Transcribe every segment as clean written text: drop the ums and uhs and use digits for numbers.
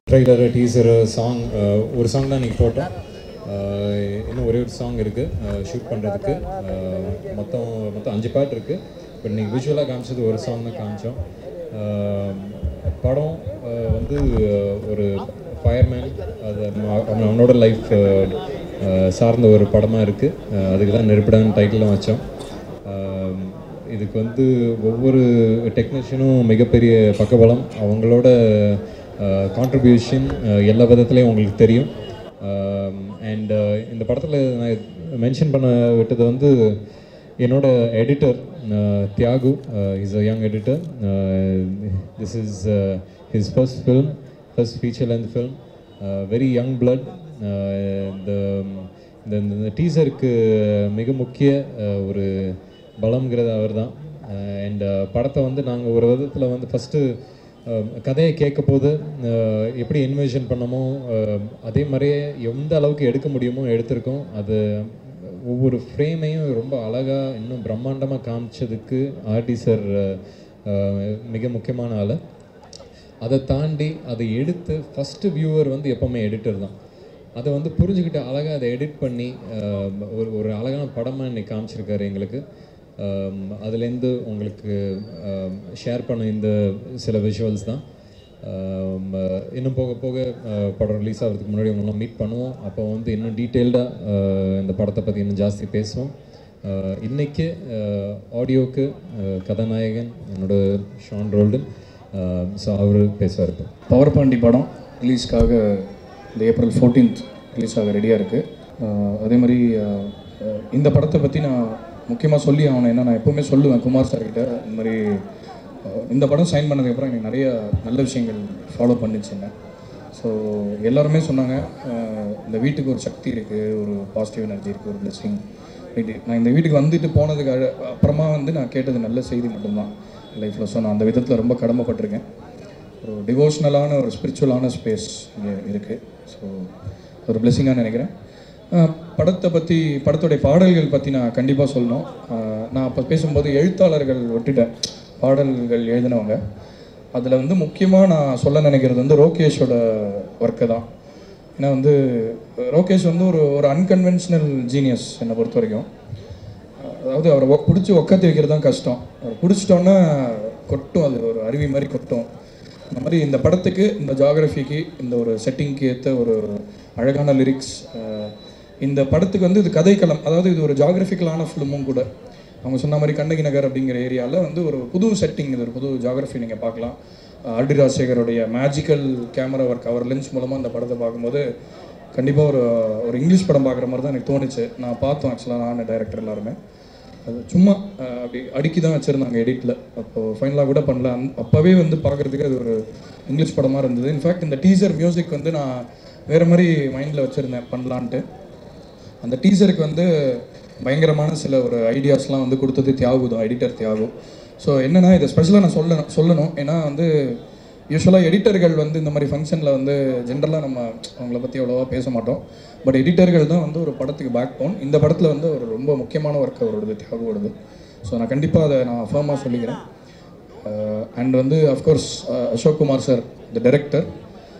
Trailer teaser song ஒரு song தான் இன்றைக்கி போட்டோம். இன்னும் ஒரே ஒரு சாங் இருக்குது ஷூட் பண்ணுறதுக்கு. மொத்தம் 5 பாட்டு இருக்குது. இப்போ இன்றைக்கி விஷுவலாக காமிச்சது ஒரு சாங் தான் காமிச்சோம். படம் வந்து ஒரு ஃபயர்மேன், அது அவனோட லைஃப் சார்ந்த ஒரு படமாக இருக்குது. அதுக்கு தான் நெருப்பிடான டைட்டிலும் வச்சோம். இதுக்கு வந்து ஒவ்வொரு டெக்னீஷியனும் மிகப்பெரிய பக்கபலம். அவங்களோட கான்ட்ரிபியூஷன் எல்லா விதத்துலேயும் உங்களுக்கு தெரியும். அண்ட் இந்த படத்தில் நான் மென்ஷன் பண்ண விட்டது வந்து என்னோட editor Thiyagu. Is a young editor. This is his first feature length film. Very young blood. இந்த டீசருக்கு மிக முக்கிய ஒரு பலம்ங்கிறது அவர் தான். அண்ட் படத்தை வந்து நாங்கள் ஒரு விதத்தில் வந்து ஃபஸ்ட்டு கதையை கேட்க போது எப்படி இன்வெஷன் பண்ணமோ அதே மாதிரியே எந்த அளவுக்கு எடுக்க முடியுமோ எடுத்திருக்கோம். அது ஒவ்வொரு ஃப்ரேமையும் ரொம்ப அழகாக இன்னும் பிரம்மாண்டமாக காமிச்சதுக்கு ஆர்டி சார் மிக முக்கியமான ஆள். அதை தாண்டி அதை எடுத்து ஃபஸ்ட்டு வியூவர் வந்து எப்போவுமே எடிட்டர் தான். அதை வந்து புரிஞ்சுக்கிட்டு அழகாக அதை எடிட் பண்ணி ஒரு அழகான படமாக இன்னைக்கு காமிச்சிருக்காரு எங்களுக்கு. அதுலேருந்து உங்களுக்கு ஷேர் பண்ண இந்த சில விஷுவல்ஸ் தான். இன்னும் போக போக படம் ரிலீஸ் ஆகிறதுக்கு முன்னாடி அவங்களாம் மீட் பண்ணுவோம். அப்போ வந்து இன்னும் டீட்டெயில்டாக இந்த படத்தை பற்றி இன்னும் ஜாஸ்தி பேசுவோம். இன்றைக்கி ஆடியோவுக்கு கதாநாயகன் என்னோட ஷான் ரோல்டன். ஸோ அவர் பேசுவார். இப்போ பவர் பாண்டி படம் ரிலீஸ்க்காக இந்த April 14th ரிலீஸ் ஆக ரெடியாக இருக்குது. அதே மாதிரி இந்த படத்தை பற்றி நான் முக்கியமாக சொல்லி ஆகணும். ஏன்னா நான் எப்போவுமே சொல்லுவேன் குமார் சார்கிட்ட, இந்த மாதிரி இந்த படம் சைன் பண்ணதுக்கப்புறம் எனக்கு நிறைய நல்ல விஷயங்கள் ஃபாலோ பண்ணிச்சுங்க. ஸோ எல்லாருமே சொன்னாங்க இந்த வீட்டுக்கு ஒரு சக்தி இருக்குது, ஒரு பாசிட்டிவ் எனர்ஜி இருக்குது, ஒரு பிளெஸ்ஸிங். நான் இந்த வீட்டுக்கு வந்துட்டு போனதுக்கு அப்புறமா வந்து நான் கேட்டது நல்ல செய்தி மட்டும்தான் லைஃப்பில். ஸோ நான் அந்த விதத்தில் ரொம்ப கடமைப்பட்டிருக்கேன். ஒரு டிவோஷனலான ஒரு ஸ்பிரிச்சுவலான ஸ்பேஸ் இங்கே இருக்குது. ஸோ ஒரு பிளெஸ்ஸிங்காக நினைக்கிறேன். படத்துடைய பாடல்கள் பற்றி நான் கண்டிப்பாக சொல்லணும். நான் அப்போ பேசும்போது எழுத்தாளர்கள் விட்டுட்டேன், பாடல்கள் எழுதினவங்க. அதில் வந்து முக்கியமாக நான் சொல்ல நினைக்கிறது வந்து ரோகேஷோட ஒர்க்கு தான். ஏன்னா வந்து ரோகேஷ் வந்து ஒரு அன்கன்வென்ஷனல் ஜீனியஸ் என்னை பொறுத்த வரைக்கும். அதாவது அவரை பிடிச்சி உட்காந்து வைக்கிறது தான் கஷ்டம். அவர் பிடிச்சிட்டோன்னா கொட்டும், அது ஒரு அருவி மாதிரி கொட்டும். இந்த மாதிரி இந்த படத்துக்கு, இந்த ஜாகிரஃபிக்கு, இந்த ஒரு செட்டிங்க்கு ஏற்ற ஒரு அழகான லிரிக்ஸ். இந்த படத்துக்கு வந்து இது கதைக்களம், அதாவது இது ஒரு ஜாகிரபிக்கலான ஃபிலிமும் கூட. அவங்க சொன்ன மாதிரி கண்ணகி நகர் அப்படிங்கிற ஏரியாவில் வந்து ஒரு புது செட்டிங், இது ஒரு புது ஜாகிரஃபி நீங்கள் பார்க்கலாம். ஆர்டி ராஜசேகருடைய மேஜிக்கல் கேமரா ஒர்க், அவர் லென்ஸ் மூலமாக அந்த படத்தை பார்க்கும்போது கண்டிப்பாக ஒரு இங்கிலீஷ் படம் பார்க்குற மாதிரி தான் எனக்கு தோணுச்சு. நான் பார்த்தோம் ஆக்சுவலாக, நான் டைரக்டர் எல்லாருமே. அது சும்மா அப்படி அடுக்கி தான் வச்சுருந்தாங்க எடிட்டில். அப்போது ஃபைனலாக கூட பண்ணல. அப்போவே வந்து பார்க்குறதுக்கு அது ஒரு இங்கிலீஷ் படமாக இருந்தது. இன்ஃபேக்ட் இந்த டீசர் மியூசிக் வந்து நான் வேறு மாதிரி மைண்டில் வச்சுருந்தேன் பண்ணலான்ட்டு. அந்த டீசருக்கு வந்து பயங்கரமான சில ஒரு ஐடியாஸ்லாம் வந்து கொடுத்தது தியாகு தான், எடிட்டர் தியாகு. ஸோ என்னென்னா இதை ஸ்பெஷலாக நான் சொல்லணும். ஏன்னா வந்து யூஸ்வலாக எடிட்டர்கள் வந்து இந்த மாதிரி ஃபங்க்ஷனில் வந்து ஜென்ரலாக நம்ம அவங்கள பற்றி அவ்வளோவா பேச மாட்டோம். பட் எடிட்டர்கள் தான் வந்து ஒரு படத்துக்கு பேக் போன். இந்த படத்தில் வந்து ஒரு ரொம்ப முக்கியமான ஒர்க் அவரோடது, தியாகுவோடது. ஸோ நான் கண்டிப்பாக அதை நான் அஃபர்மாக சொல்லிக்கிறேன். அண்ட் வந்து of course Ashok Kumar sir, the director.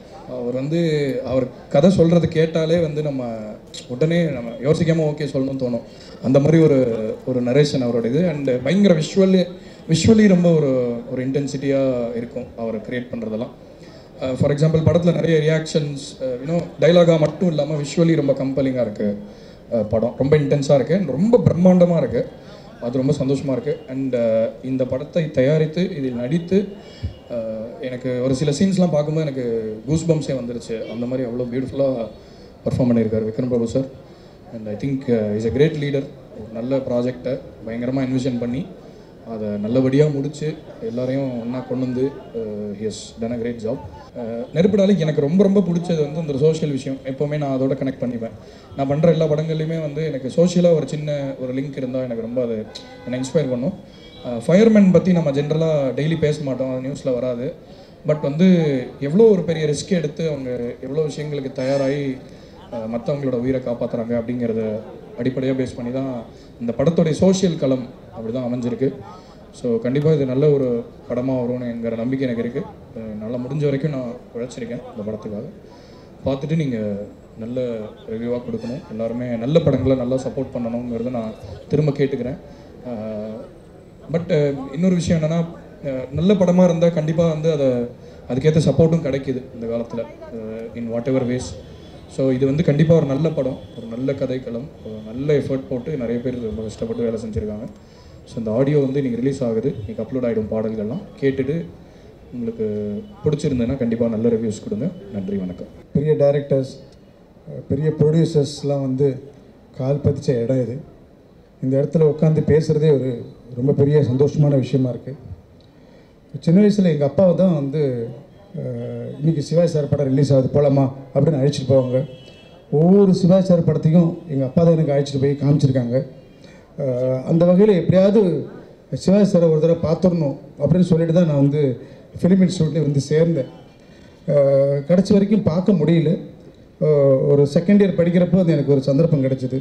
அவர் கதை சொல்கிறது கேட்டாலே வந்து நம்ம உடனே நம்ம யோசிக்காமல் ஓகே சொல்லணும்னு தோணும். அந்த மாதிரி ஒரு நரேஷன் அவரோட இது. அண்டு பயங்கர விஷுவலி ரொம்ப ஒரு இன்டென்சிட்டியாக இருக்கும் அவர் க்ரியேட் பண்ணுறதெல்லாம். ஃபார் எக்ஸாம்பிள் படத்தில் நிறைய ரியாக்ஷன்ஸ், டைலாகாக மட்டும் இல்லாமல் விஷுவலி ரொம்ப கம்பெலிங்காக இருக்குது படம். ரொம்ப இன்டென்ஸாக இருக்குது, ரொம்ப பிரம்மாண்டமாக இருக்குது. அது ரொம்ப சந்தோஷமாக இருக்குது. அண்ட் இந்த படத்தை தயாரித்து இதில் நடித்து எனக்கு ஒரு சில சீன்ஸ்லாம் பார்க்கும்போது எனக்கு கூஸ் பம்ஸே வந்துருச்சு. அந்த மாதிரி அவ்வளோ பியூட்டிஃபுல்லாக பர்ஃபார்ம் பண்ணியிருக்காரு Vikram Prabhu sir. And I think is a great leader. நல்ல ப்ராஜெக்டை பயங்கரமாக இன்வெஷன் பண்ணி அதை நல்லபடியாக முடித்து எல்லாரையும் ஒன்றா கொண்டு வந்து has done a great job. நெருப்பிடாலிக்கு எனக்கு ரொம்ப ரொம்ப பிடிச்சது வந்து இந்த சோஷியல் விஷயம். எப்போவுமே நான் அதோட கனெக்ட் பண்ணிப்பேன். நான் பண்ணுற எல்லா படங்கள்லையுமே வந்து எனக்கு சோஷியலாக ஒரு சின்ன ஒரு லிங்க் இருந்தால் எனக்கு ரொம்ப அது என்னை இன்ஸ்பயர் பண்ணும். ஃபயர்மேன் பற்றி நம்ம ஜென்ரலாக டெய்லி பேச மாட்டோம், அது நியூஸில் வராது. பட் வந்து எவ்வளோ ஒரு பெரிய ரிஸ்க் எடுத்து அவங்க எவ்வளோ விஷயங்களுக்கு தயாராகி மற்றவங்களோட உயிரை காப்பாற்றுறாங்க அப்படிங்கிறத அடிப்படையாக பேஸ் பண்ணி தான் இந்த படத்தோடைய சோஷியல் களம் அப்படி தான் அமைஞ்சிருக்கு. ஸோ கண்டிப்பாக இது நல்ல ஒரு படமாக வரும்னுங்கிற நம்பிக்கை எனக்கு இருக்குது. நல்லா முடிஞ்ச வரைக்கும் நான் உழைச்சிருக்கேன் இந்த படத்துக்காக. பார்த்துட்டு நீங்கள் நல்ல ரிவ்யூவாக கொடுக்கணும். எல்லாருமே நல்ல படங்களை நல்லா சப்போர்ட் பண்ணணுங்கிறத நான் திரும்ப கேட்டுக்கிறேன். பட் இன்னொரு விஷயம் என்னென்னா, நல்ல படமாக இருந்தால் கண்டிப்பாக வந்து அதுக்கேற்ற சப்போர்ட்டும் கிடைக்கிது இந்த காலத்தில், in whatever ways. So இது வந்து கண்டிப்பாக ஒரு நல்ல படம், ஒரு நல்ல கதைக்களம், ஒரு நல்ல எஃபர்ட் போட்டு நிறைய பேர் ரொம்ப கஷ்டப்பட்டு வேலை செஞ்சுருக்காங்க. ஸோ இந்த ஆடியோ வந்து நீங்கள் ரிலீஸ் ஆகுது, நீங்கள் அப்லோட் ஆகிடும் பாடல்கள்லாம் கேட்டுட்டு உங்களுக்கு பிடிச்சிருந்ததுன்னா கண்டிப்பாக நல்ல ரிவ்யூஸ் கொடுங்க. நன்றி, வணக்கம். பெரிய டைரக்டர்ஸ், பெரிய ப்ரொடியூசர்ஸ்லாம் வந்து கால் பதிச்ச இடம் இது. இந்த இடத்துல உட்காந்து பேசுகிறதே ஒரு ரொம்ப பெரிய சந்தோஷமான விஷயமா இருக்குது. சின்ன வயசில் எங்கள் அப்பாவை தான் வந்து இன்றைக்கி சிவாஜி சார் படம் ரிலீஸ் ஆகுது போகலாமா அப்படின்னு அழைச்சிட்டு போவாங்க. ஒவ்வொரு சிவாஜி சார் படத்தையும் எங்கள் அப்பா தான் எனக்கு அழைச்சிட்டு போய் காமிச்சிருக்காங்க. அந்த வகையில் எப்படியாவது சிவாஜி சாரை ஒரு தடவை பார்த்துடணும் அப்படின்னு சொல்லிட்டு தான் நான் வந்து ஃபிலிம் இன்ஸ்டியூட்லேயே வந்து சேர்ந்தேன். கடைசி வரைக்கும் பார்க்க முடியல. ஒரு செகண்ட் இயர் படிக்கிறப்போ அது எனக்கு ஒரு சந்தர்ப்பம் கிடச்சிது.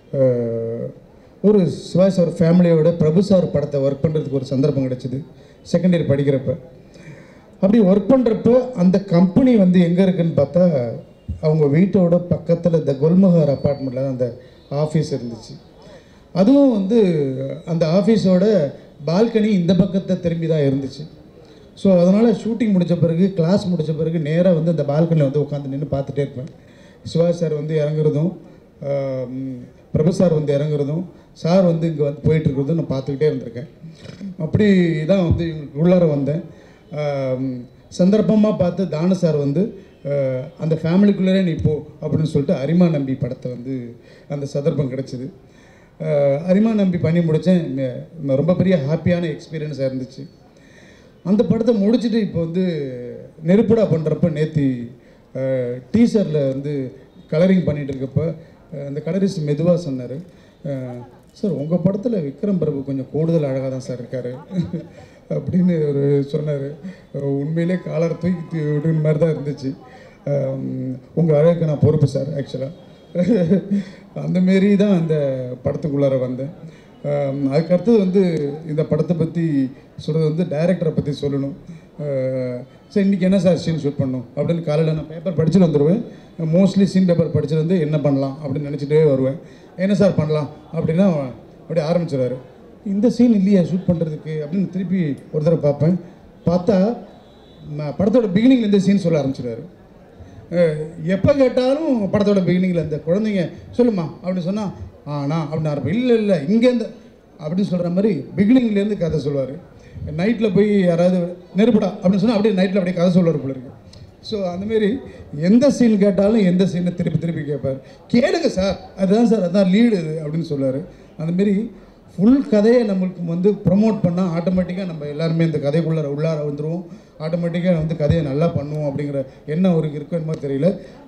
ஒரு சிவாஜி சார் ஃபேமிலியோட பிரபு சார் படத்தை ஒர்க் பண்ணுறதுக்கு ஒரு சந்தர்ப்பம் கிடச்சிது செகண்ட் இயர் படிக்கிறப்ப. அப்படி ஒர்க் பண்ணுறப்ப அந்த கம்பெனி வந்து எங்கே இருக்குதுன்னு பார்த்தா அவங்க வீட்டோட பக்கத்தில் இந்த குல்மஹர் அப்பார்ட்மெண்ட்டில் தான் அந்த ஆஃபீஸ் இருந்துச்சு. அதுவும் வந்து அந்த ஆஃபீஸோட பால்கனி இந்த பக்கத்தை திரும்பி தான் இருந்துச்சு. ஸோ அதனால் ஷூட்டிங் முடித்த பிறகு, கிளாஸ் முடித்த பிறகு நேராக வந்து அந்த பால்கனியில் வந்து உட்காந்து நின்று பார்த்துட்டே இருப்பேன். சிவாஜி சார் வந்து இறங்குறதும், பிரபு சார் வந்து இறங்குறதும், சார் வந்து இங்கே வந்து போயிட்டுருக்கிறதும் நான் பார்த்துக்கிட்டே இருந்திருக்கேன். அப்படி தான் வந்து உள்ளார வந்தேன். சந்தர்ப்பமாக பார்த்து தானு சார் வந்து அந்த ஃபேமிலிக்குள்ளே நீ போ அப்படின்னு சொல்லிட்டு அரிமா நம்பி படத்தை வந்து அந்த சந்தர்ப்பம் கிடச்சிது. அரிமா நம்பி பண்ணி முடித்தேன். ரொம்ப பெரிய ஹாப்பியான எக்ஸ்பீரியன்ஸாக இருந்துச்சு. அந்த படத்தை முடிச்சுட்டு இப்போ வந்து நெருப்படா பண்ணுறப்ப நேற்று டீசரில் வந்து கலரிங் பண்ணிகிட்டு இருக்கப்போ அந்த கலரிஸ்ட் மெதுவாக சொன்னார், சார் உங்கள் படத்தில் விக்ரம் பிரபு கொஞ்சம் கூடுதல் அழகாக தான் சார் இருக்கார் அப்படின்னு ஒரு சொன்னார். உண்மையிலே காலர் தூக்கி விடுற மாதிரி தான் இருந்துச்சு. உங்கள் அழகுக்கு நான் பொறுப்பு சார். ஆக்சுவலாக அந்தமாரி தான் அந்த படத்துக்குள்ளார வந்தேன். அதுக்கடுத்தது வந்து இந்த படத்தை பற்றி சொல்கிறது வந்து டைரக்டரை பற்றி சொல்லணும். சார் இன்றைக்கி என்ன சார் சீன் ஷூட் பண்ணணும் அப்படின்னு காலையில் நான் பேப்பர் படிச்சுட்டு வந்துடுவேன். மோஸ்ட்லி சீன் பேப்பர் படிச்சுட்டு வந்து என்ன பண்ணலாம் அப்படின்னு நினச்சிட்டே வருவேன். என்ன சார் பண்ணலாம் அப்படின்னா அப்படியே ஆரம்பிச்சிடுவார். இந்த சீன் இல்லையா ஷூட் பண்ணுறதுக்கு அப்படின்னு திருப்பி ஒரு தடவை பார்ப்பேன். பார்த்தா படத்தோட பிகினிங்கில் இந்த சீன் சொல்ல ஆரம்பிச்சிடுவார். எப்போ கேட்டாலும் படத்தோட பிகினிங்கில் இந்த குழந்தைங்க சொல்லுமா அப்படின்னு சொன்னால் நான் அப்படின்னு ஆரம்பம், இல்லை இங்கேருந்து அப்படின்னு சொல்கிற மாதிரி பிகினிங்லேருந்து கதை சொல்லுவார். நைட்டில் போய் யாராவது நெருப்படா அப்படின்னு சொன்னால் அப்படியே நைட்டில் அப்படியே கதை சொல்லுவார் போல இருக்கு. ஸோ அந்தமாரி எந்த சீன் கேட்டாலும் எந்த சீனை திருப்பி கேட்பார். கேளுங்க சார், அதுதான் சார், அதுதான் லீடு அப்படின்னு சொல்லுவார். அந்தமாரி ஃபுல் கதையை நம்மளுக்கு வந்து ப்ரொமோட் பண்ணால் ஆட்டோமேட்டிக்காக நம்ம எல்லாருமே இந்த கதைக்குள்ளே உள்ளார வந்துடுவோம். ஆட்டோமேட்டிக்காக வந்து கதையை நல்லா பண்ணுவோம் அப்படிங்கிற எண்ணம் அவருக்கு இருக்குன்னு தெரியல.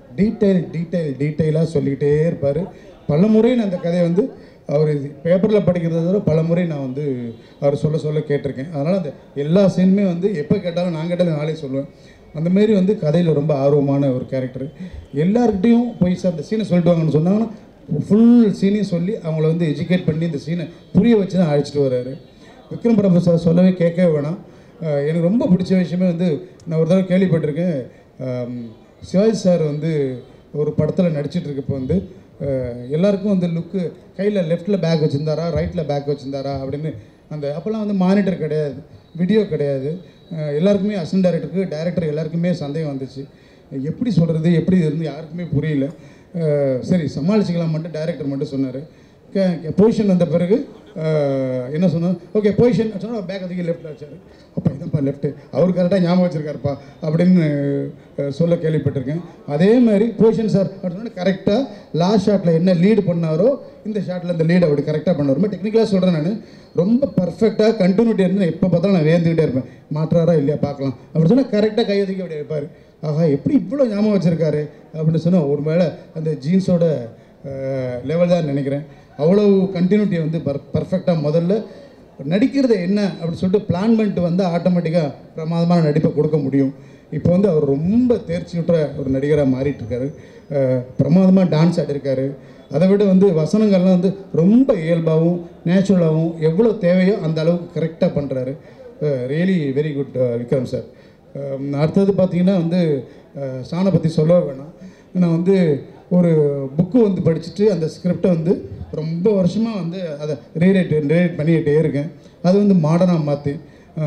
டீட்டெயிலாக சொல்லிக்கிட்டே இருப்பார். பல முறை நான் அந்த கதையை வந்து அவர் பேப்பரில் படிக்கிறத தவிர பல முறை நான் வந்து அவர் சொல்ல கேட்டிருக்கேன். அதனால் அந்த எல்லா சீனுமே வந்து எப்போ கேட்டாலும் நான் கேட்டாலும் நாளே சொல்லுவேன். அந்தமாரி வந்து கதையில் ரொம்ப ஆர்வமான ஒரு கேரக்டர். எல்லாருக்கிட்டையும் போய் சார் அந்த சீனை சொல்லிட்டு வாங்கன்னு சொன்னாங்கன்னா ஃபுல் சீனையும் சொல்லி அவங்கள வந்து எஜுகேட் பண்ணி இந்த சீனை புரிய வச்சு தான் அழைச்சிட்டு வர்றாரு. விக்ரம் பிரபு சார் சொல்லவே கேட்கவே வேணாம். எனக்கு ரொம்ப பிடிச்ச விஷயமே வந்து நான் ஒரு தடவை கேள்விப்பட்டிருக்கேன். சிவாஜி சார் வந்து ஒரு படத்தில் நடிச்சிட்டு இருக்கப்போ வந்து எல்லாருக்கும் வந்து லுக்கு கையில் லெஃப்ட்டில் பேக் வச்சுருந்தாரா ரைட்டில் பேக் வச்சுருந்தாரா அப்படின்னு அந்த அப்போல்லாம் வந்து மானிட்டர் கிடையாது, வீடியோ கிடையாது. எல்லாருக்குமே அசிஸ்டன்ட் டைரக்டர் எல்லாருக்குமே சந்தேகம் வந்துச்சு. எப்படி சொல்கிறது எப்படி இருந்து யாருக்குமே புரியல. சரி சமாளிச்சிக்கலாம் மட்டும் டைரக்டர் மட்டும் சொன்னார். பொசிஷன் வந்த பிறகு என்ன சொன்னார், ஓகே பொசிஷன் சொன்னால் பேக் அதுக்கு லெஃப்ட்டில் வச்சார். அப்போ இதப்பா லெஃப்ட்டு அவர் கரெக்டாக ஞாபகம் வச்சுருக்காருப்பா அப்படின்னு சொல்ல கேள்விப்பட்டிருக்கேன். அதே மாதிரி பொசிஷன் சார் அப்படின்னு கரெக்டாக லாஸ்ட் ஷாட்டில் என்ன லீடு பண்ணாரோ இந்த ஷாட்டில் இந்த லீடு அப்படி கரெக்டாக பண்ணார். ரொம்ப டெக்னிக்கலாக சொல்கிறேன் நான். ரொம்ப பர்ஃபெக்டாக கண்டினியூட்டி இருந்து எப்போ பார்த்தாலும் நான் வேந்துக்கிட்டே இருப்பேன். மாற்றாரா இல்லையா பார்க்கலாம் அப்படி சொன்னால் கரெக்டாக கையொதுக்கி அப்படி வைப்பார். ஆஹா எப்படி இவ்வளோ ஞாபகம் வச்சுருக்காரு அப்படின்னு சொன்னால் ஒரு வேளை அந்த ஜீன்ஸோட லெவல் தான் நினைக்கிறேன். அவ்வளோ கண்டினியூட்டியை வந்து பர்ஃபெக்டாக முதல்ல நடிக்கிறது என்ன அப்படின்னு சொல்லிட்டு பிளான் பண்ணிட்டு வந்தால் ஆட்டோமேட்டிக்காக பிரமாதமான நடிப்பை கொடுக்க முடியும். இப்போ வந்து அவர் ரொம்ப தேர்ச்சி விட்டுற ஒரு நடிகராக மாறிட்டுருக்காரு. பிரமாதமாக டான்ஸ் ஆடிருக்காரு. அதை விட வந்து வசனங்கள்லாம் வந்து ரொம்ப இயல்பாகவும் நேச்சுரலாகவும் எவ்வளோ தேவையோ அந்த அளவுக்கு கரெக்டாக பண்ணுறாரு. Really very good Vikram sir. அடுத்தது பார்த்தீங்கன்னா வந்து ஷானை பற்றி சொல்ல வேணாம். நான் வந்து ஒரு புக்கு வந்து படிச்சுட்டு அந்த ஸ்கிரிப்டை வந்து ரொம்ப வருஷமாக வந்து அதை ரீரைட் பண்ணிக்கிட்டே இருக்கேன். அது வந்து மாடர்னாக மாற்றி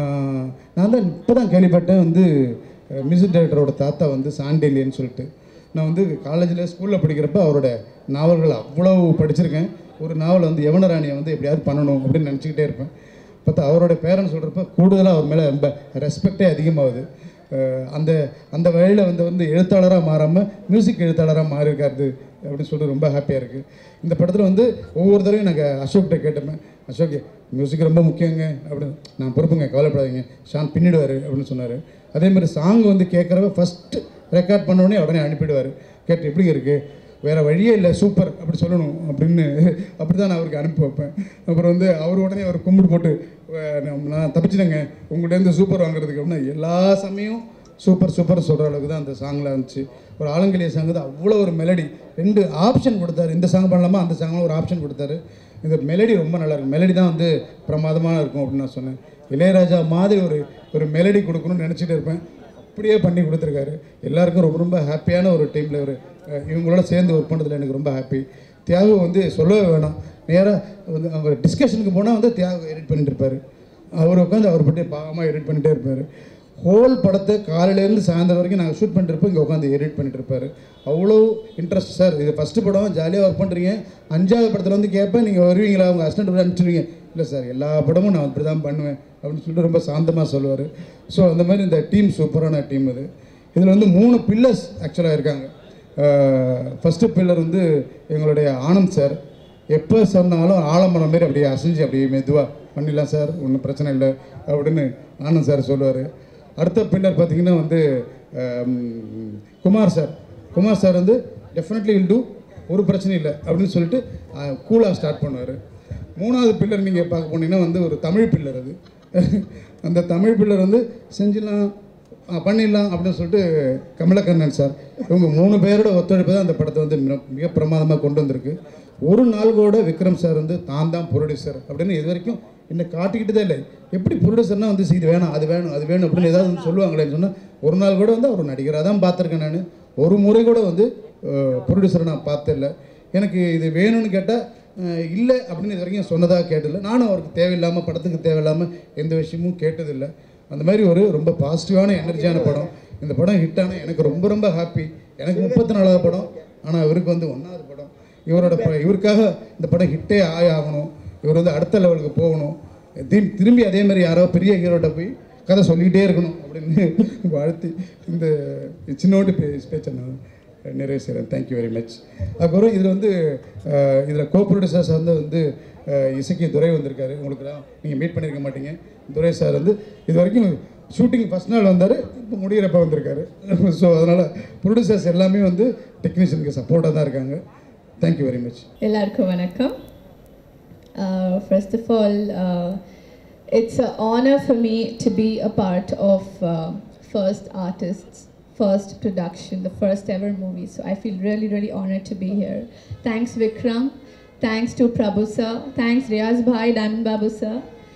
நான் தான் இப்போ தான் கேள்விப்பட்டேன் வந்து மியூசிக் டைரக்டரோட தாத்தா வந்து சாண்டிலியன்னு சொல்லிட்டு. நான் வந்து காலேஜில் ஸ்கூலில் படிக்கிறப்ப அவரோட நாவல்கள் அவ்வளோ படிச்சிருக்கேன். ஒரு நாவல் வந்து யவனராணியை வந்து எப்படியாவது பண்ணணும் அப்படின்னு நினச்சிக்கிட்டே இருப்பேன். பார்த்தா அவரோட பேரன் சொல்கிறப்ப கூடுதலாக அவர் மேலே ரொம்ப ரெஸ்பெக்டே அதிகமாகுது. அந்த அந்த வழியில் வந்து எழுத்தாளராக மாறாமல் மியூசிக் எழுத்தாளராக மாறியிருக்காரு அப்படின்னு சொல்லிட்டு ரொம்ப ஹாப்பியாக இருக்குது. இந்த படத்தில் வந்து ஒவ்வொரு தடவையும் நாங்கள் அசோக்கிட்ட கேட்டோமே, அசோக் மியூசிக் ரொம்ப முக்கியங்க அப்படின்னு. நான் பொறுப்புங்க, கவலைப்படாதீங்க, ஷான் பின்னிடுவார் அப்படின்னு சொன்னார். அதேமாதிரி சாங் வந்து கேட்குறப்ப ஃபஸ்ட்டு ரெக்கார்ட் பண்ணோடனே உடனே அனுப்பிடுவார். கேட்டு எப்படி இருக்குது, வேறு வழியே இல்லை, சூப்பர் அப்படி சொல்லணும் அப்படின்னு அப்படி தான் நான் அவருக்கு அனுப்பி வைப்பேன். அப்புறம் வந்து அவர் உடனே அவர் கும்பிட்டு போட்டு நான் தப்பிச்சிட்டேங்க உங்கள்கிட்ட சூப்பர் வாங்குறதுக்கு அப்படின்னா எல்லா சமயம் சூப்பர் சூப்பர் சொல்கிற அளவுக்கு தான் அந்த சாங்கில் இருந்துச்சு. ஒரு ஆலங்கலிய சாங் தான் அவ்வளோ ஒரு மெலடி. 2 ஆப்ஷன் கொடுத்தாரு, இந்த சாங் பண்ணலாமா அந்த சாங்கில் ஒரு ஆப்ஷன் கொடுத்தாரு. இந்த மெலடி ரொம்ப நல்லாயிருக்கும், மெலடி தான் வந்து பிரமாதமாக இருக்கும் அப்படின்னு நான் சொன்னேன். இளையராஜா மாதிரி ஒரு மெலடி கொடுக்கணும்னு நினச்சிட்டு இருப்பேன், அப்படியே பண்ணி கொடுத்துருக்காரு. எல்லாருக்கும் ரொம்ப ரொம்ப ஹாப்பியான ஒரு டீமில் இவங்களோட சேர்ந்து ஒர்க் பண்ணுறதுல எனக்கு ரொம்ப ஹாப்பி. தியாகு வந்து சொல்லவே வேணாம், நேராக வந்து அவங்க டிஸ்கஷனுக்கு போனால் வந்து தியாகு எடிட் பண்ணிட்டு இருப்பார். அவர் உட்காந்து அவர் பற்றி பாவமாக எடிட் பண்ணிகிட்டே இருப்பார். ஹோல் படத்தை காலையிலேருந்து சாயந்தரம் வரைக்கும் நாங்கள் ஷூட் பண்ணிட்டுருப்போம், இங்கே உட்காந்து எடிட் பண்ணிட்டு இருப்பார். அவ்வளோ இன்ட்ரெஸ்ட். சார் இது ஃபஸ்ட்டு படம், ஜாலியாக ஒர்க் பண்ணுறீங்க, 5வது படத்தில் வந்து கேட்பேன் நீங்கள் வருவீங்களா, அவங்க அசிஸ்டன்ட் அனுப்பிச்சிடுவீங்க. இல்லை சார் எல்லா படமும் நான் அப்படி தான் பண்ணுவேன் அப்படின்னு சொல்லிட்டு ரொம்ப சாந்தமாக சொல்லுவார். ஸோ அந்த மாதிரி இந்த டீம் சூப்பரான டீம் இது. இதில் வந்து 3 பில்லர்ஸ் ஆக்சுவலாக இருக்காங்க. ஃபஸ்ட்டு பில்லர் வந்து எங்களுடைய ஆனந்த் சார். எப்போ சொன்னாலும் ஆலமரம் மாரி அப்படியே அசைஞ்சு அப்படியே மெதுவாக பண்ணிடலாம் சார், ஒன்றும் பிரச்சனை இல்லை அப்படின்னு ஆனந்த் சார் சொல்லுவார். அடுத்த பில்லர் பார்த்திங்கன்னா வந்து குமார் சார் வந்து டெஃபினெட்லி வில் டூ, ஒரு பிரச்சனை இல்லை அப்படின்னு சொல்லிட்டு கூலாக ஸ்டார்ட் பண்ணுவார். 3வது பில்லர் நீங்கள் பார்க்க போனீங்கன்னா வந்து ஒரு தமிழ் பில்லர். அது அந்த தமிழ் பில்லர் வந்து செஞ்சிடலாம் பண்ணிடலாம் அப்படின்னு சொல்லிட்டு கமலக்கண்ணன் சார். இவங்க 3 பேரோட ஒத்துழைப்பு தான் அந்த படத்தை வந்து மிக பிரமாதமாக கொண்டு வந்திருக்கு. ஒரு நாள் கூட விக்ரம் சார் வந்து தான் ப்ரொடியூசர் அப்படின்னு இது வரைக்கும் என்னை காட்டிக்கிட்டு தான் இல்லை. எப்படி ப்ரொடியூசர்னால் வந்து இது வேணும் அது வேணும் அது வேணும் அப்படின்னு ஏதாவது வந்து சொல்லுவாங்களேன்னு சொன்னால், ஒரு நாள் கூட வந்து அவர் நடிகராக தான் பார்த்துருக்கேன். நான் ஒரு முறை கூட வந்து ப்ரொடியூசரை நான் பார்த்ததில்லை. எனக்கு இது வேணும்னு கேட்டால் இல்லை அப்படின்னு இது வரைக்கும் சொன்னதாக கேட்டதில்லை. நானும் அவருக்கு தேவையில்லாமல், படத்துக்கு தேவையில்லாமல் எந்த விஷயமும் கேட்டதில்லை. அந்த மாதிரி ஒரு ரொம்ப பாசிட்டிவான எனர்ஜியான படம். இந்த படம் ஹிட்டான எனக்கு ரொம்ப ரொம்ப ஹாப்பி. எனக்கு 34வது படம், ஆனால் இவருக்கு வந்து 1வது படம். இவருக்காக இந்த படம் ஹிட்டே ஆகணும், இவர் வந்து அடுத்த லெவலுக்கு போகணும், திரும்பி அதே மாதிரி யாரோ பெரிய ஹீரோட்ட போய் கதை சொல்லிக்கிட்டே இருக்கணும் அப்படின்னு வாழ்த்து இந்த சின்னோட்டு ஸ்பீச்சை நான் நிறைவு செய்கிறேன். Thank you very much. அதுக்கப்புறம் இதில் வந்து இதில் கோ ப்ரொடியூசர்ஸ் வந்து இசைக்கு துரை வந்திருக்காரு. உங்களுக்குலாம் நீங்கள் மீட் பண்ணியிருக்க மாட்டீங்க. துரை சார் வந்து இது வரைக்கும் ஷூட்டிங் ஃபஸ்ட் நாள் வந்தார், இப்போ முடிகிறப்ப வந்திருக்காரு. ஸோ அதனால் ப்ரொடியூசர்ஸ் எல்லாமே வந்து டெக்னீஷியனுக்கு சப்போர்ட்டாக தான் இருக்காங்க. Thank you very much. எல்லாருக்கும் வணக்கம். First of all, it's an honor for me to be a part of First Artists, first production, the first ever movie. So I feel really, really honored to be here. Thanks Vikram, thanks to Prabhu sir, thanks Riyaz bhai, Diamond Babu sir.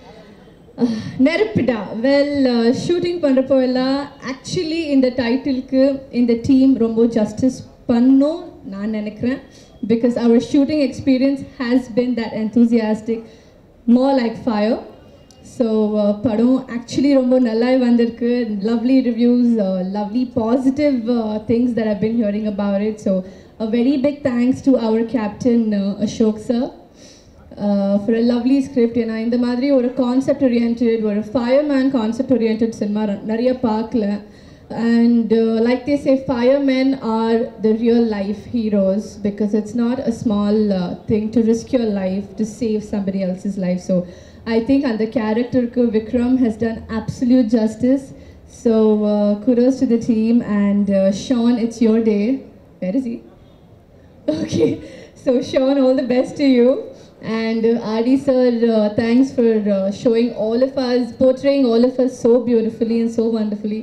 Nerpida, well, shooting pandrapoilla, actually in the title ku, in the team, rombo justice panno, naan nenikren. Because our shooting experience has been that enthusiastic, more like fire. So padam actually rombo nallai vandirukku, lovely reviews, lovely positive things that I've been hearing about it. So a very big thanks to our captain Ashok sir for a lovely script. ஏன்னா இந்த மாதிரி ஒரு concept oriented, ஒரு fireman concept oriented cinema நிறைய பார்க்கல. And like they say, firemen are the real life heroes, because it's not a small thing to risk your life to save somebody else's life. So I think and the character Vikram has done absolute justice. So kudos to the team. And Sean, it's your day. Where is he? Okay, so Sean, all the best to you. And Adi sir, thanks for showing all of us, portraying all of us so beautifully and so wonderfully.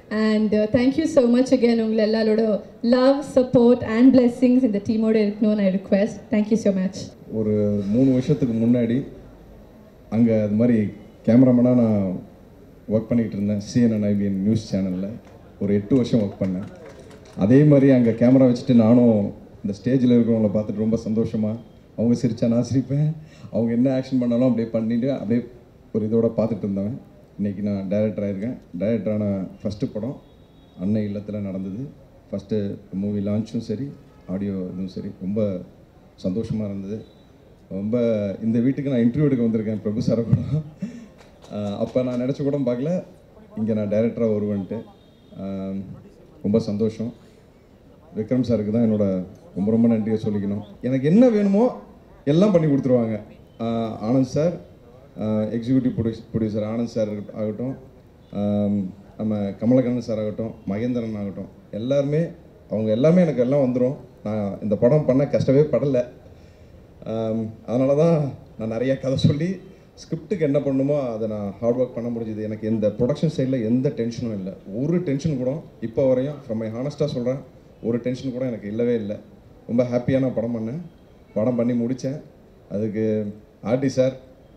And thank you so much again. உங்களை எல்லாரோட love, support and blessings இந்த டீமோட இருக்கணும்னு I request. Thank you so much. ஒரு 3 வருஷத்துக்கு முன்னாடி அங்கே அது மாதிரி கேமராமேனாக நான் ஒர்க் பண்ணிக்கிட்டு இருந்தேன். CNN நியூஸ் சேனலில் ஒரு 8 வருஷம் ஒர்க் பண்ணேன். அதே மாதிரி அங்கே கேமரா வச்சுட்டு நானும் இந்த ஸ்டேஜில் இருக்கிறவங்கள பார்த்துட்டு ரொம்ப சந்தோஷமாக, அவங்க சிரித்தா நான் சிரிப்பேன், அவங்க என்ன ஆக்ஷன் பண்ணாலும் அப்படியே பண்ணிவிட்டு அப்படியே ஒரு இதோட பார்த்துட்டு இருந்தவன். இன்றைக்கி நான் டைரக்டர் ஆகியிருக்கேன். டைரக்டரான ஃபஸ்ட்டு படம் அன்னை இல்லத்தில் நடந்தது. ஃபஸ்ட்டு மூவி லான்ச்சும் சரி, ஆடியோ இதுவும் சரி, ரொம்ப சந்தோஷமாக இருந்தது. ரொம்ப இந்த வீட்டுக்கு நான் இன்டர்வியூ எடுக்க வந்திருக்கேன் பிரபு சாரை கூட. அப்போ நான் நினச்ச கூட பார்க்கல இங்கே நான் டைரக்டராக வருவேன்ட்டு. ரொம்ப சந்தோஷம். விக்ரம் சாருக்கு தான் என்னோட ரொம்ப ரொம்ப நன்றியை சொல்லிக்கணும். எனக்கு என்ன வேணுமோ எல்லாம் பண்ணி கொடுத்துருவாங்க. Anand sir, executive producer Anand sir ஆகட்டும், நம்ம கமலக்கண்ணன் சார் ஆகட்டும், மகேந்திரன் ஆகட்டும், எல்லாருமே எல்லாமே எனக்கு எல்லாம் வந்துடும். நான் இந்த படம் பண்ண கஷ்டமே படலை. அதனால தான் நான் நிறையா கதை சொல்லி ஸ்கிரிப்டுக்கு என்ன பண்ணணுமோ அதை நான் ஹார்ட் ஒர்க் பண்ண முடிஞ்சுது. எனக்கு எந்த ப்ரொடக்ஷன் சைடில் எந்த டென்ஷனும் இல்லை. ஒரு டென்ஷன் கூட இப்போ வரையும் ஃப்ரம் மை ஹானஸ்ட்டாக சொல்கிறேன், ஒரு டென்ஷன் கூட எனக்கு இல்லவே இல்லை. ரொம்ப ஹாப்பியாக நான் படம் பண்ணேன். படம் பண்ணி முடித்தேன். அதுக்கு ஆர்டி சார்,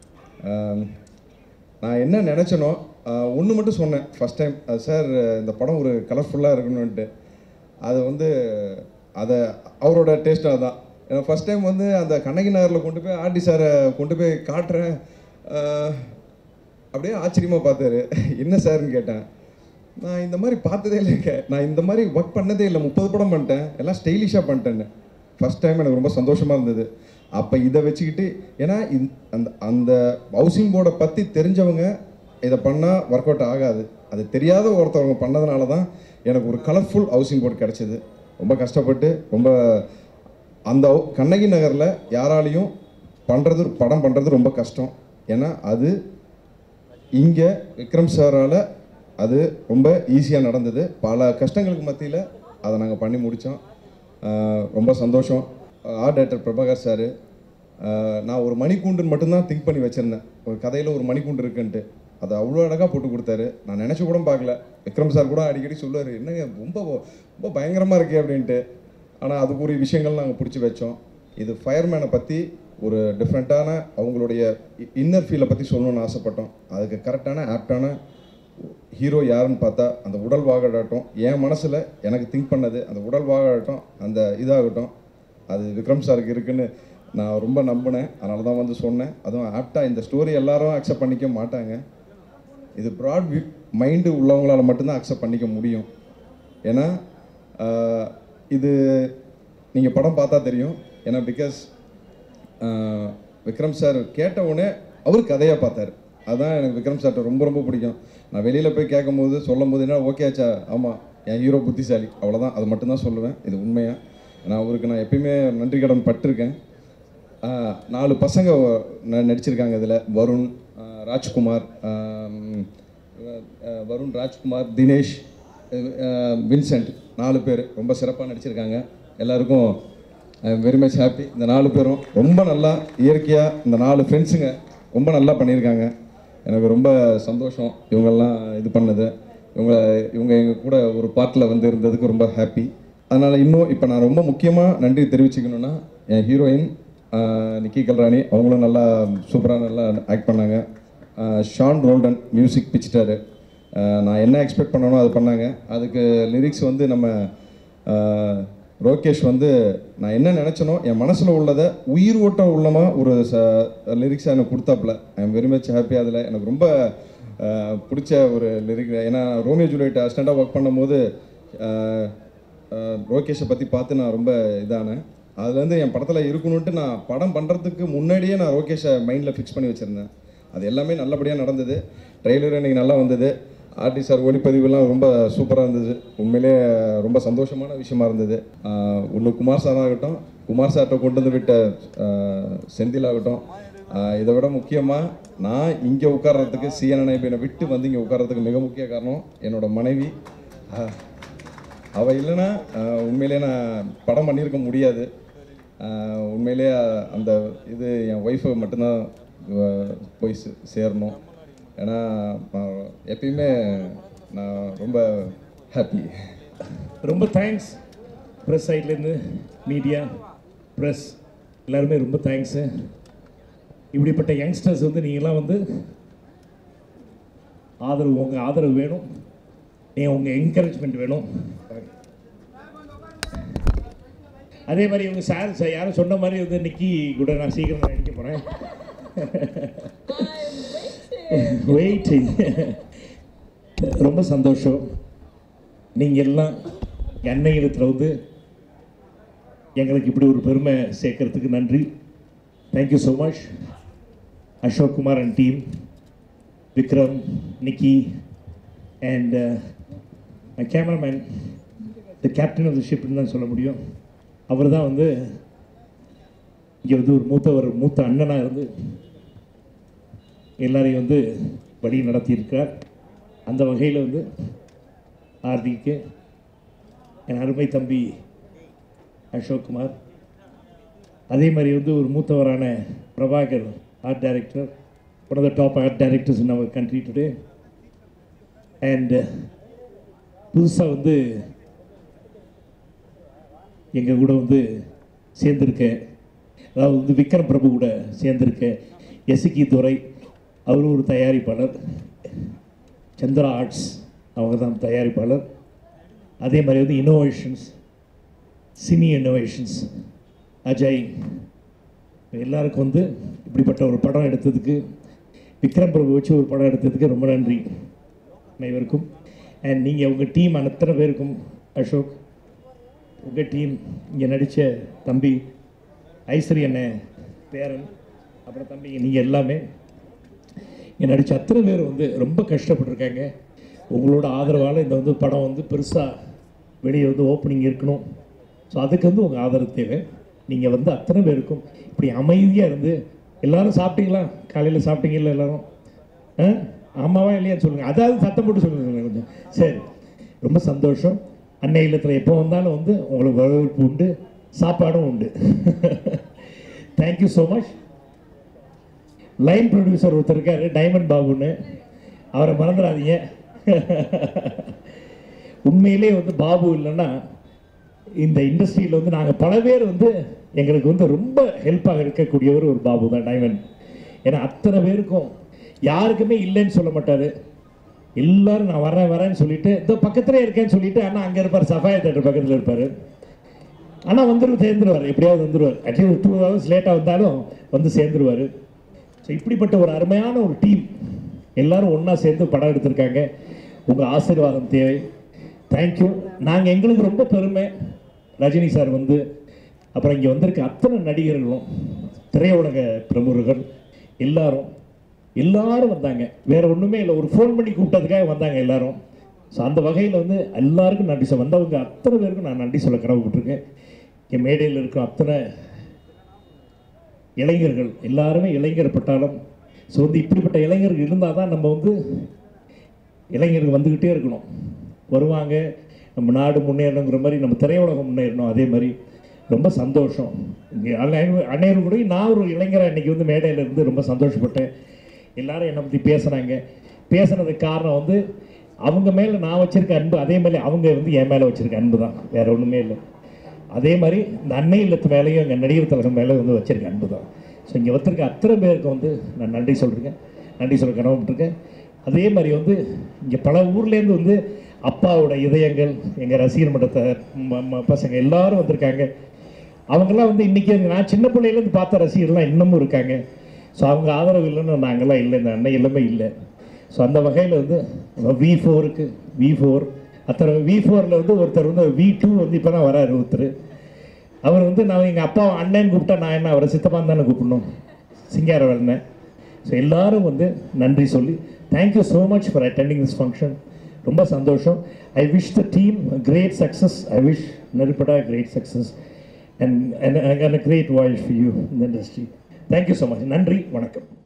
நான் என்ன நினச்சனோ ஒன்று மட்டும் சொன்னேன் ஃபஸ்ட் டைம், சார் இந்த படம் ஒரு கலர்ஃபுல்லாக இருக்கணுன்ட்டு. அதை அவரோட டேஸ்ட்டாக தான். ஏன்னா ஃபஸ்ட் டைம் அந்த கண்ணகி நகரில் கொண்டு போய் ஆர்டி சாரை கொண்டு போய் காட்டுறேன். அப்படியே ஆச்சரியமாக பார்த்தாரு. என்ன சார்ன்னு கேட்டேன். நான் இந்த மாதிரி பார்த்ததே இல்லைங்க, நான் இந்த மாதிரி ஒர்க் பண்ணதே இல்லை, 30 படம் பண்ணிட்டேன், எல்லாம் ஸ்டைலிஷாக பண்ணிட்டேன்னு. ஃபஸ்ட் டைம் எனக்கு ரொம்ப சந்தோஷமாக இருந்தது. அப்போ இதை வச்சுக்கிட்டு, ஏன்னா அந்த ஹவுசிங் போர்டை பற்றி தெரிஞ்சவங்க இதை பண்ணால் ஒர்க் அவுட் ஆகாது. அது தெரியாத ஒருத்தவங்க பண்ணதுனால தான் எனக்கு ஒரு கலர்ஃபுல் ஹவுசிங் போர்டு கிடச்சிது. ரொம்ப கஷ்டப்பட்டு ரொம்ப அந்த கண்ணகி நகரில் யாராலையும் படம் பண்ணுறது ரொம்ப கஷ்டம். ஏன்னா அது இங்கே விக்ரம் சாரால் அது ரொம்ப ஈஸியாக நடந்தது. பல கஷ்டங்களுக்கு மத்தியில் அதை நாங்கள் பண்ணி முடித்தோம். ரொம்ப சந்தோஷம். ஆர்ட் டைரக்டர் பிரபாகர் சார், நான் ஒரு மணிக்கூண்டுன்னு மட்டும்தான் திங்க் பண்ணி வச்சுருந்தேன். ஒரு கதையில் ஒரு மணிக்கூண்டு இருக்குன்ட்டு, அதை அவ்வளோ அழகாக போட்டு கொடுத்தாரு. நான் நினச்சி கூட பார்க்கல. விக்ரம் சார் கூட அடிக்கடி சொல்லுவார், என்னங்க ரொம்ப ரொம்ப பயங்கரமாக இருக்கே அப்படின்ட்டு. ஆனால் அதுக்குரிய விஷயங்கள் நாங்கள் பிடிச்சி வச்சோம். இது ஃபயர்மேனை பற்றி ஒரு டிஃப்ரெண்ட்டான அவங்களுடைய இன்னர் ஃபீலை பற்றி சொல்லணும்னு ஆசைப்பட்டோம். அதுக்கு கரெக்டான ஆப்டான ஹீரோ யாருன்னு பார்த்தா அந்த உடல் வாகட்டும், என் மனசில் எனக்கு திங்க் பண்ணது அந்த உடல் வாகட்டும், அந்த இதாகட்டும், அது விக்ரம் சாருக்கு இருக்குன்னு நான் ரொம்ப நம்பினேன். அதனால தான் சொன்னேன். அதுவும் ஆப்டாக இந்த ஸ்டோரி எல்லாரும் அக்செப்ட் பண்ணிக்க மாட்டாங்க. இது ப்ராட் மைண்டு உள்ளவங்களால் மட்டும்தான் அக்செப்ட் பண்ணிக்க முடியும். ஏன்னா இது நீங்கள் படம் பார்த்தா தெரியும். ஏன்னா பிகாஸ் விக்ரம் சார் கேட்ட உடனே அவர் கதையாக பார்த்தார். அதுதான் எனக்கு விக்ரம் சார்ட்ட ரொம்ப ரொம்ப பிடிக்கும். நான் வெளியில் போய் கேட்கும்போது சொல்லும் போது என்ன ஓகே ஆச்சா, ஆமாம் என் ஹீரோ புத்திசாலி, அவ்வளோதான், அது மட்டும்தான் சொல்லுவேன். இது உண்மையாக நான் அவருக்கு நான் எப்பயுமே நன்றி கடன் பட்டிருக்கேன். 4 பசங்க நடிச்சிருக்காங்க இதில். வருண் ராஜ்குமார், தினேஷ், வின்சென்ட், 4 பேர் ரொம்ப சிறப்பாக நடிச்சிருக்காங்க. எல்லாருக்கும் I am very much happy. இந்த 4 பேரும் ரொம்ப நல்லா இயற்கையாக, இந்த 4 ஃப்ரெண்ட்ஸுங்க ரொம்ப நல்லா பண்ணியிருக்காங்க. எனக்கு ரொம்ப சந்தோஷம் இவங்கெல்லாம் இது பண்ணது. இவங்க எங்கள் கூட ஒரு பார்ட்டில் இருந்ததுக்கு ரொம்ப ஹாப்பி. அதனால் இன்னும் இப்போ நான் ரொம்ப முக்கியமாக நன்றி தெரிவிச்சுக்கணுன்னா, என் ஹீரோயின் நிக்கி கல்ராணி, அவங்களும் நல்லா சூப்பராக நல்லா ஆக்ட் பண்ணாங்க. ஷான் ரோல்டன் மியூசிக் பிச்சிட்டாரு. நான் என்ன எக்ஸ்பெக்ட் பண்ணனோ அது பண்ணாங்க. அதுக்கு லிரிக்ஸ் நம்ம ரோகேஷ் நான் என்ன நினச்சனோ என் மனசில் உள்ளதை உயிர் ஓட்டம் உள்ளமாக ஒரு லிரிக்ஸை எனக்கு கொடுத்தாப்புல. I am very much happy. அதில் எனக்கு ரொம்ப பிடிச்ச ஒரு லிரிக். ஏன்னா ரோமியோ ஜூலியட் அசிஸ்டண்ட்டாக ஒர்க் பண்ணும்போது ரோகேஷை பற்றி பார்த்து நான் ரொம்ப இதானேன். அதுலேருந்து என் படத்தில் இருக்கணுன்ட்டு நான் படம் பண்ணுறதுக்கு முன்னாடியே நான் ரோகேஷை மைண்டில் ஃபிக்ஸ் பண்ணி வச்சுருந்தேன். அது எல்லாமே நல்லபடியாக நடந்தது. ட்ரெய்லர் இன்றைக்கி நல்லா வந்தது. ஆர்டி சார் ஒளிப்பதிவுலாம் ரொம்ப சூப்பராக இருந்தது. உண்மையிலே ரொம்ப சந்தோஷமான விஷயமா இருந்தது. ஒன்று குமார் சார் ஆகட்டும், குமார் சார்கிட்ட கொண்டு விட்ட செந்தில் ஆகட்டும், இதை விட முக்கியமாக நான் இங்கே உட்கார்றதுக்கு CNN விட்டு இங்கே உட்கார்றதுக்கு மிக முக்கிய காரணம் என்னோட மனைவி. அவள் இல்லைன்னா உண்மையிலே நான் படம் பண்ணியிருக்க முடியாது. உண்மையிலே அந்த இது என் ஒய்ஃபை மட்டும்தான் போய் சேரணும். ஏன்னா எப்பயுமே நான் ரொம்ப ஹாப்பி. ரொம்ப தேங்க்ஸ் ப்ரெஸ் சைட்லேருந்து, மீடியா, ப்ரெஸ் எல்லாருமே ரொம்ப தேங்க்ஸு. இப்படிப்பட்ட யங்ஸ்டர்ஸ் வந்து நீங்களாம் வந்து உங்கள் ஆதரவு வேணும், உங்கள் என்கரேஜ்மெண்ட் வேணும். அதே மாதிரி இவங்க சார் யாரும் சொன்ன மாதிரி வந்து நிக்கி கூட நான் சீக்கிரம் நடிக்க போகிறேன். வெயிட்டிங். ரொம்ப சந்தோஷம். நீங்கள் எல்லாம் எண்ணெய் இடத்துல வந்து எங்களுக்கு இப்படி ஒரு பெருமை சேர்க்கறதுக்கு நன்றி. Thank you so much. Ashok Kumar and team, Vikram, Nikki and my cameraman, the captain of the ஷிப்னு தான் சொல்ல முடியும். அவர் தான் வந்து இங்கே வந்து ஒரு மூத்த அண்ணனாக இருந்து எல்லாரையும் வந்து வழி நடத்தியிருக்கார். அந்த வகையில் வந்து ஆர்டிக்கு என் அருமை தம்பி அசோக் குமார், அதே மாதிரி வந்து ஒரு மூத்தவரான Prabhakar, art director, one of the top art directors in our country today. And புதுசாக வந்து எங்கள் கூட வந்து சேர்ந்துருக்க, அதாவது வந்து விக்ரம் பிரபு கூட சேர்ந்துருக்க எஸ்கி துரை, அவரும் ஒரு தயாரிப்பாளர். சந்திரா ஆர்ட்ஸ் அவங்க தான் தயாரிப்பாளர். அதே மாதிரி வந்து இன்னோவேஷன்ஸ், சினி இன்னோவேஷன்ஸ், அஜய், எல்லாருக்கும் வந்து இப்படிப்பட்ட ஒரு படம் எடுத்ததுக்கு, விக்ரம் பிரபு வச்சு ஒரு படம் எடுத்ததுக்கு ரொம்ப நன்றி அனைவருக்கும். அண்ட் நீங்கள் உங்கள் டீம் அத்தனை பேருக்கும், அசோக், உங்கள் டீம், இங்கே நடித்த தம்பி ஐஸ்வரி அண்ணன், பேரன், அப்புறம் தம்பி, நீங்கள் எல்லாமே இங்கே நடித்த அத்தனை பேர் வந்து ரொம்ப கஷ்டப்பட்டுருக்காங்க. உங்களோட ஆதரவால் இந்த வந்து படம் வந்து பெருசாக வெளியே வந்து ஓப்பனிங் இருக்கணும். ஸோ அதுக்கு வந்து உங்கள் ஆதரவு தேவை. நீங்கள் வந்து அத்தனை பேருக்கும் இப்படி அமைதியாக இருந்து, எல்லோரும் சாப்பிட்டீங்களா, காலையில் சாப்பிட்டீங்களா எல்லோரும்? ஆமாவா இல்லையான்னு சொல்லுங்கள், அதாவது சத்தம் போட்டு சொல்லுங்கள் கொஞ்சம். சரி, ரொம்ப சந்தோஷம். அன்னை இல்லத்தில் எப்போ வந்தாலும் வந்து உங்களுக்கு வரவேற்பு உண்டு, சாப்பாடும் உண்டு. Thank you so much. Line producer ஒருத்தர் இருக்கார், டைமண்ட் பாபுன்னு, அவரை மறந்துடாதீங்க. உண்மையிலே வந்து பாபு இல்லைன்னா இந்த இண்டஸ்ட்ரியில் வந்து நாங்கள் பல பேர் வந்து எங்களுக்கு வந்து ரொம்ப ஹெல்ப்பாக இருக்கக்கூடியவர் ஒரு பாபு தான், டைமண்ட். ஏன்னா அத்தனை பேருக்கும் யாருக்குமே இல்லைன்னு சொல்ல மாட்டார். எல்லோரும் நான் வரேன்னு சொல்லிட்டு, இதோ பக்கத்துலேயே இருக்கேன்னு சொல்லிட்டு, ஆனால் அங்கே இருப்பார், சஃபாயா தேட்டர் பக்கத்தில் இருப்பார். ஆனால் சேர்ந்துருவார், எப்படியாவது வந்துடுவார். அட்லீஸ்ட் 2 hours லேட்டாக வந்தாலும் வந்து சேர்ந்துருவார். ஸோ இப்படிப்பட்ட ஒரு அருமையான ஒரு டீம் எல்லோரும் ஒன்றா சேர்ந்து படம் எடுத்திருக்காங்க. உங்கள் ஆசீர்வாதம் தேவை. தேங்க்யூ. நாங்கள் எங்களுக்கு ரொம்ப பெருமை. ரஜினி சார் வந்து, அப்புறம் இங்கே வந்திருக்க அத்தனை நடிகர்களும், திரையுலக பிரமுகர்கள் எல்லாரும் வந்தாங்க. வேறு ஒன்றுமே இல்லை, ஒரு ஃபோன் பண்ணி கூப்பிட்டதுக்காக வந்தாங்க எல்லாரும். ஸோ அந்த வகையில் வந்து எல்லாருக்கும் நன்றி சொல்ல வந்தவங்க அத்தனை பேருக்கும் நான் நன்றி சொல்ல கடவுப்பட்டிருக்கேன். என் மேடையில் இருக்கிற அத்தனை இளைஞர்கள் எல்லாருமே இளைஞர் பட்டாலும். ஸோ வந்து இப்படிப்பட்ட இளைஞர்கள் இருந்தால் தான் நம்ம வந்து இளைஞர்கள் வந்துக்கிட்டே இருக்கணும், வருவாங்க, நம்ம நாடு முன்னேறணுங்கிற மாதிரி, நம்ம திரையுலகம் முன்னேறணும். அதே மாதிரி ரொம்ப சந்தோஷம். இங்கே அனைவரும் கூட நான் ஒரு இளைஞராக இன்றைக்கி வந்து மேடையில் இருந்து ரொம்ப சந்தோஷப்பட்டேன். எல்லாரும் என்னை பற்றி பேசுனதுக்கு காரணம் வந்து அவங்க மேலே நான் வச்சுருக்க அன்பு, அதே மாதிரி அவங்க வந்து என் மேலே வச்சுருக்க அன்பு தான், வேறு ஒன்றுமே இல்லை. அதே மாதிரி இந்த அன்னை இல்லத்து மேலேயும் எங்கள் நடிகர் தலைவர் மேலே வந்து வச்சுருக்க அன்பு தான். ஸோ இங்கே வந்திருக்க அத்தனை பேருக்கு வந்து நான் நன்றி சொல்கிறேன், நன்றி சொல்ல கடமைப்பட்டிருக்கேன். அதே மாதிரி வந்து இங்கே பல ஊர்லேருந்து வந்து அப்பாவோட இதயங்கள், எங்கள் ரசிகர் மன்றத்தை பசங்க எல்லோரும் வந்திருக்காங்க. அவங்கெல்லாம் வந்து இன்றைக்கி நான் சின்ன பிள்ளையிலேருந்து பார்த்த ரசிகர்லாம் இன்னமும் இருக்காங்க. ஸோ அவங்க ஆதரவு இல்லைன்னு நாங்கள்லாம் இல்லை, இந்த அன்னை எல்லாமே இல்லை. ஸோ அந்த வகையில் வந்து V4 அத்தனை V4ல் வந்து ஒருத்தர் வந்து V2 வந்து இப்போ தான் வராரு ஒருத்தர். அவர் வந்து நான் எங்கள் அப்பா அண்ணன் கூப்பிட்டா நான் என்ன அவரை சித்தப்பான்னு தானே கூப்பிடணும், சிங்கார வரேன். ஸோ எல்லோரும் வந்து நன்றி சொல்லி thank you so much for attending this function. ரொம்ப சந்தோஷம். I wish the team great success. I wish Neruppuda great success and a great voyage for you in the industry. Thank you so much. நன்றி, வணக்கம்.